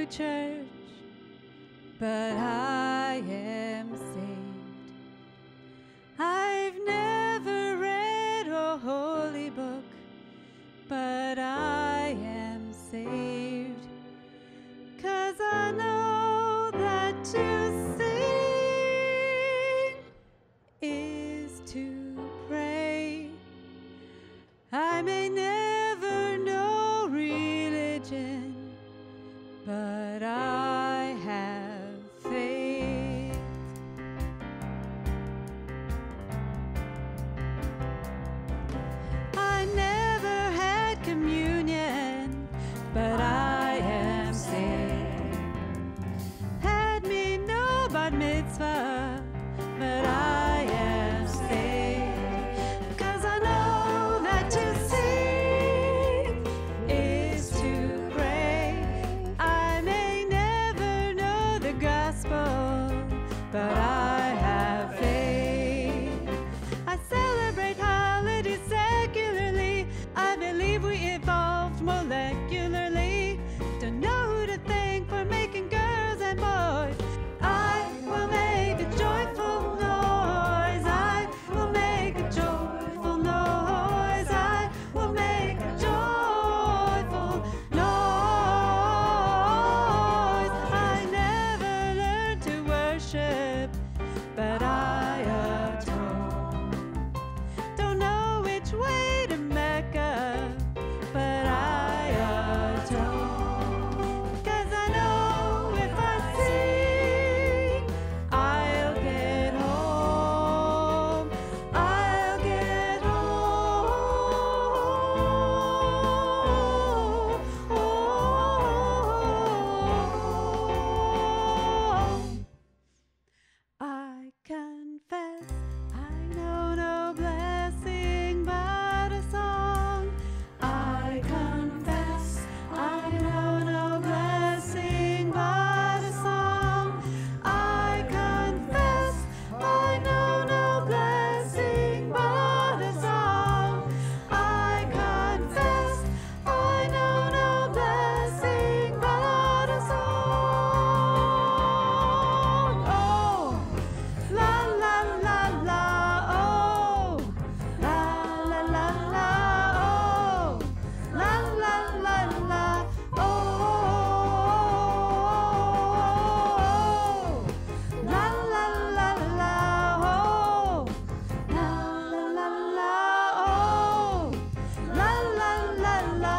to church, but I am saved. I've never read a holy book, but I am saved. 'Cause I know that to sing is to pray. I may never know religion, but I have faith. I never had communion, but I am saved. Had me no bar mitzvah, but I am saved. 'Cause I know that to sing is to pray. I may never know the gospel, but I have faith. I celebrate holidays secularly. I believe we evolved molecularly. Don't know who to thank for making girls and boys. I will make a joyful noise. I will make a joyful noise. I will make a joyful noise. I never learned to worship, but I atone. Don't know which way to Mecca, but I atone. 'Cause I know if I sing, I'll get home. I'll get home. I confess I know no blessing but a song. I confess I know no blessing but a song. I confess I know no blessing but a song. I confess I know no blessing but a song. Oh, la la la la, oh, la la la la, oh, la la la la, oh, la la la la, oh, la la la la, oh, la la la la,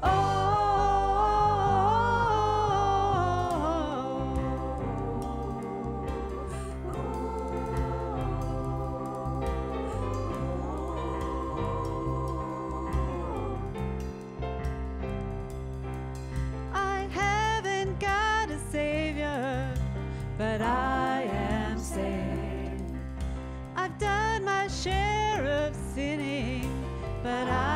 I haven't got a savior, but I am saved. I've done my share of sinning, but I